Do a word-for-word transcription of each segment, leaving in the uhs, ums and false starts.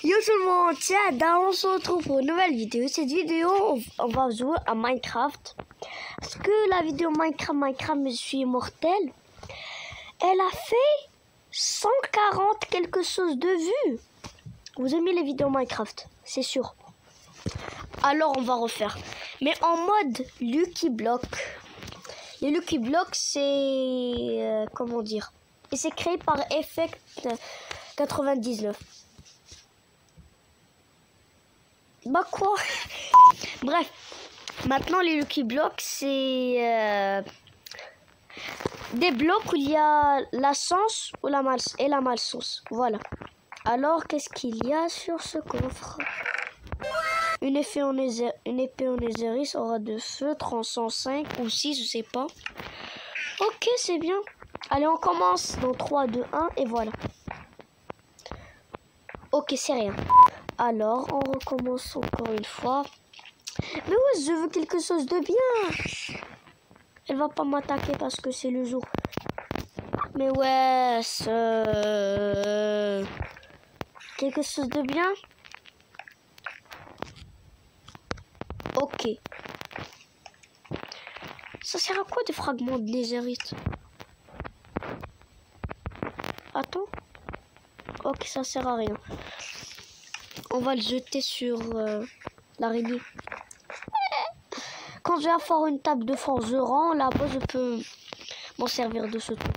Yo tout le monde, tiens, là on se retrouve pour une nouvelle vidéo. Cette vidéo, on, on va jouer à Minecraft. Parce que la vidéo Minecraft, Minecraft, mais je suis immortel, elle a fait cent quarante quelque chose de vues. Vous aimez les vidéos Minecraft, c'est sûr. Alors on va refaire. Mais en mode Lucky Block. Les Lucky Block, c'est... Euh, comment dire? Et c'est créé par Effect quatre-vingt-dix-neuf. Bah quoi? Bref, maintenant les Lucky Blocks, c'est euh, des blocs où il y a la chance ou la mal et la malchance. Voilà. Alors, qu'est-ce qu'il y a sur ce coffre? Une épée en nether, une épée en netherite aura de feu, tranchant cinq ou six, je sais pas. Ok, c'est bien. Allez, on commence dans trois, deux, un et voilà. Ok, c'est rien. Alors, on recommence encore une fois. Mais ouais, je veux quelque chose de bien. Elle va pas m'attaquer parce que c'est le jour. Mais ouais, ce... quelque chose de bien. Ok. Ça sert à quoi des fragments de netherite? Attends. Ok, ça sert à rien. On va le jeter sur euh, l'araignée. Quand je vais avoir une table de forgeron, là-bas, je peux m'en servir de ce truc.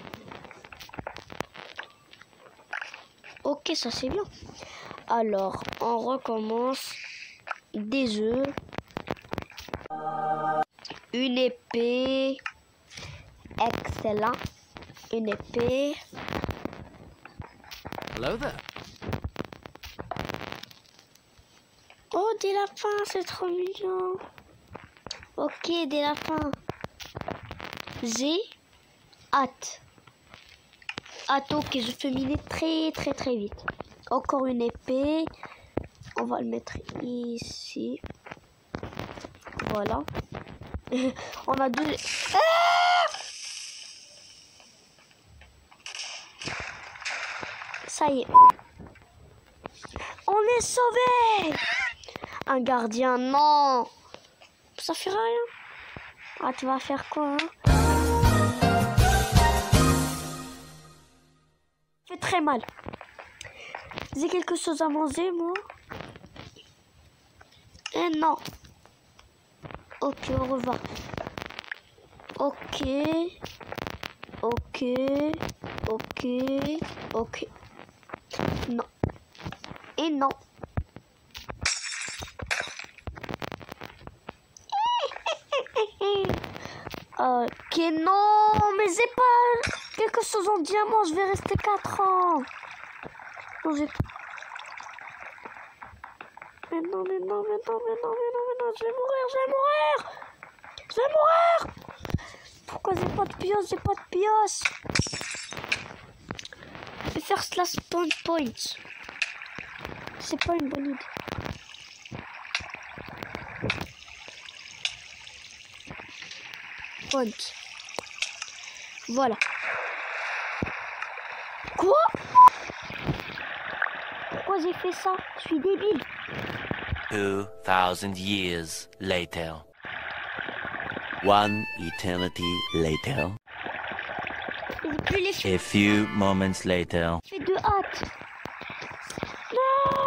Ok, ça c'est bien. Alors, on recommence. Des œufs. Une épée. Excellent. Une épée. Hello there. Oh, des lapins, c'est trop mignon. Ok, des lapins. J'ai hâte. Hâte, ok, je fais miner très très très vite. Encore une épée. On va le mettre ici. Voilà. On a deux... Ah! Ça y est. On est sauvés. Un gardien, non. Ça fait rien. Ah, tu vas faire quoi, hein? Ça fait très mal. J'ai quelque chose à manger, moi? Eh non. Ok, au revoir. Ok. Ok. Ok. Ok. Non. Et non. Ok, non, mais j'ai pas quelque chose en diamant, je vais rester quatre ans. Non, j'ai... Mais non, mais non, mais non, mais non, mais non, mais non, je vais mourir, je vais mourir. Je vais mourir. Pourquoi j'ai pas de pioche, j'ai pas de pioche. Je vais faire slash spawn point. C'est pas une bonne idée. Point. Voilà. Quoi? Pourquoi j'ai fait ça? Je suis débile. Two thousand years later. One eternity later. J'ai plus les filles. A few moments later. Je fais de hâte. Non.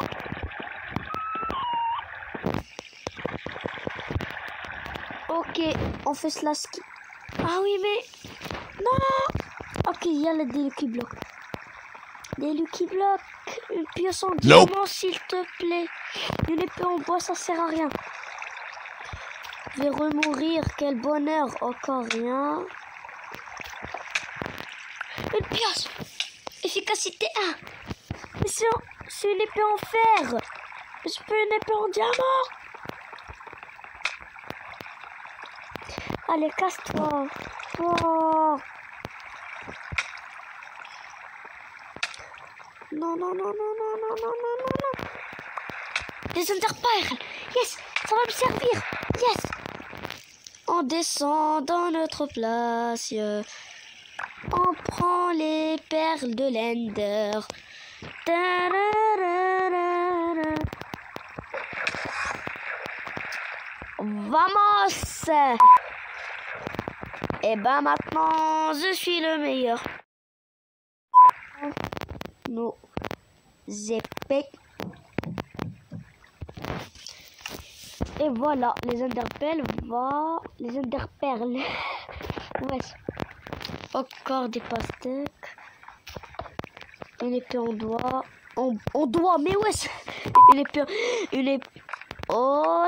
Ok, on fait cela ski. Ah oui, mais... Non. Ok, il y a le des Lucky Block. Des Lucky Block. Une pièce en diamant, nope. S'il te plaît. Une épée en bois, ça sert à rien. Je vais remourir. Quel bonheur. Encore rien. Une pièce. Efficacité un. Mais c'est une épée en fer. Mais je peux une épée en diamant. Allez, casse-toi. Oh. Non, non, non, non, non, non, non, non, non, non. Des underperles. Yes, ça va me servir. Yes. On descend dans notre place. On prend les perles de l'Ender. Ta-ra-ra-ra. Vamos! Et ben maintenant, je suis le meilleur. Nos épées. Et voilà, les enderperles, va, les enderperles. Ouais. Encore des pastèques. Une épée en doigt. En, en doigt, mais ouais. Une épée. Une épée. Oh.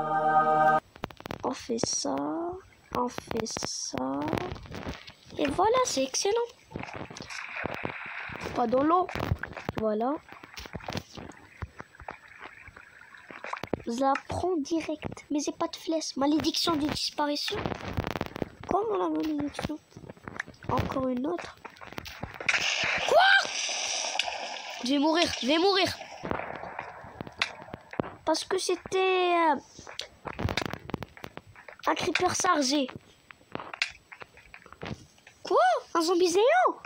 On fait ça. On fait ça. Et voilà, c'est excellent. Pas dans l'eau. Voilà. Je la prends direct. Mais j'ai pas de flèche. Malédiction de disparition. Comment la malédiction? Encore une autre. Quoi? Je vais mourir. Je vais mourir. Parce que c'était euh, un creeper chargé. Quoi? Un zombie géant?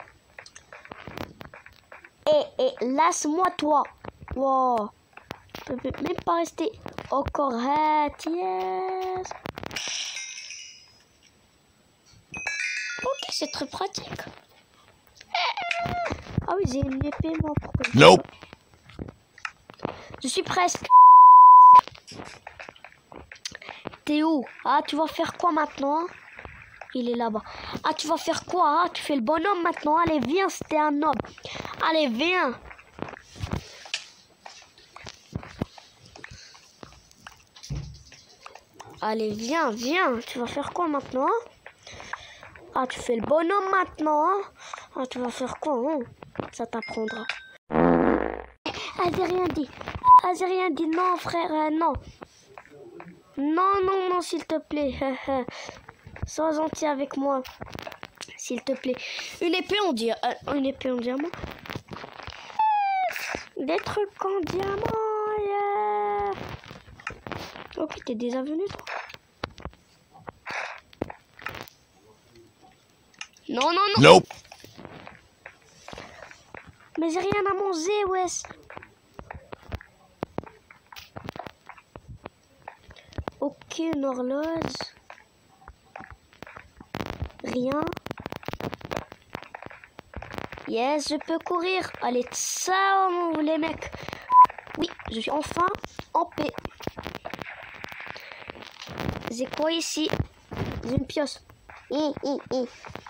Et, et laisse-moi toi. Wow. Je peux même pas rester encore. Yes. Ok, c'est très pratique. Ah oui, j'ai une épée, moi. Pourquoi? Nope. Je suis presque. T'es où? Ah, tu vas faire quoi maintenant? Il est là-bas. Ah, tu vas faire quoi? Ah, tu fais le bonhomme maintenant. Allez, viens, c'était un homme. Allez, viens. Allez, viens, viens. Tu vas faire quoi maintenant? Ah, tu fais le bonhomme maintenant. Ah, tu vas faire quoi? Hein? Ça t'apprendra. Ah, j'ai rien dit. Ah, j'ai rien dit. Non, frère, euh, non. Non, non, non, s'il te plaît. Sois gentil avec moi. S'il te plaît. Une épée en diamant. Euh, une épée en diamant. Des trucs en diamant. Yeah. Ok, t'es déjà venu, toi? Non, non, non. Nope. Mais j'ai rien à manger, wesh. Ok, une horloge. Rien. Yes, je peux courir. Allez, ciao, les mecs. Oui, je suis enfin en paix. J'ai quoi ici? J'ai une pioche. Hi, hi, hi.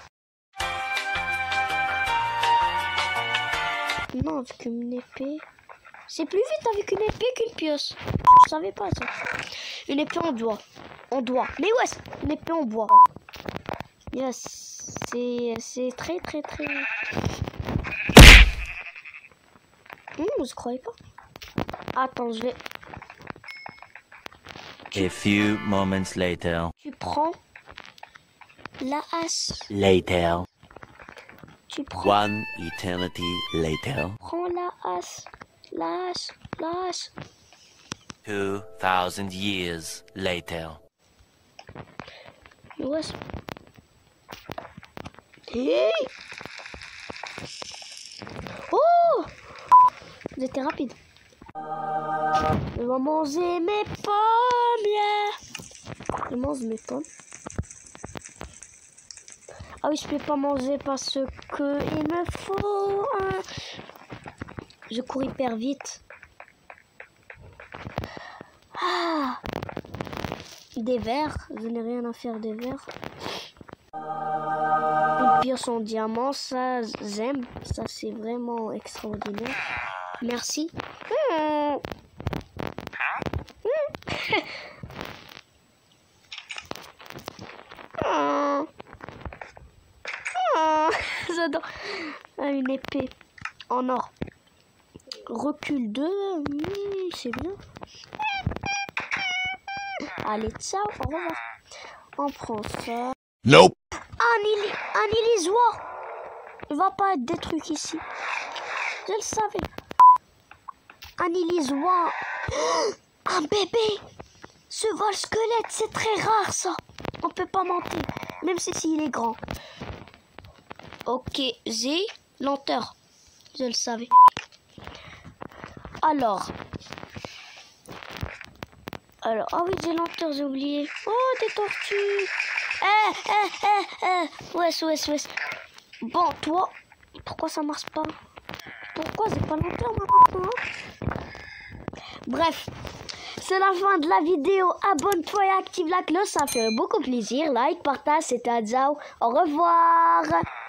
Non, avec une épée. C'est plus vite avec une épée qu'une pioche. Je savais pas ça. Une épée en doigt. En doigt. Mais ouais, une épée en bois. Yes. C'est c'est très très très... Hum, je croyais pas. Attends, je vais... A few moments later. Tu prends la hache. Later. Tu prends... One eternity later. Prends la hache. La hache. La hache. Two thousand years later. Ouais. Hey. Oh! J'étais rapide. Je vais manger mes pommes, yeah. Je mange mes pommes. Ah oui, je peux pas manger parce que il me faut un... Je cours hyper vite. Ah! Des verres. Je n'ai rien à faire des verres. Une pioche en diamant, ça j'aime. Ça c'est vraiment extraordinaire. Merci. Mmh. Mmh. Mmh. J'adore. Une épée en or. Recul deux. Mmh, c'est bien. Allez, ciao, au revoir. On prend ça. Nope. Un, ili un illusoire. Il va pas être des trucs ici. Je le savais. Un illusoire. Un bébé. Ce vol squelette, c'est très rare ça. On peut pas mentir. Même si s'il est grand. Ok, j'ai lenteur. Je le savais. Alors. Alors, ah oui, des lenteurs, j'ai oublié. Oh, des tortues. Eh, eh, eh, eh. Ouais, ouais, ouais. Bon, toi, pourquoi ça marche pas? Pourquoi c'est pas lenteur maintenant? Bref, c'est la fin de la vidéo. Abonne-toi et active la cloche, ça fait beaucoup plaisir. Like, partage, c'était Adzao. Au revoir.